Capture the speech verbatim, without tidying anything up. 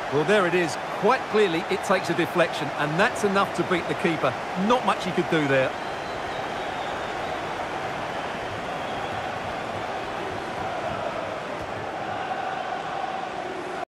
Well, there it is. Quite clearly, it takes a deflection, and that's enough to beat the keeper. Not much he could do there.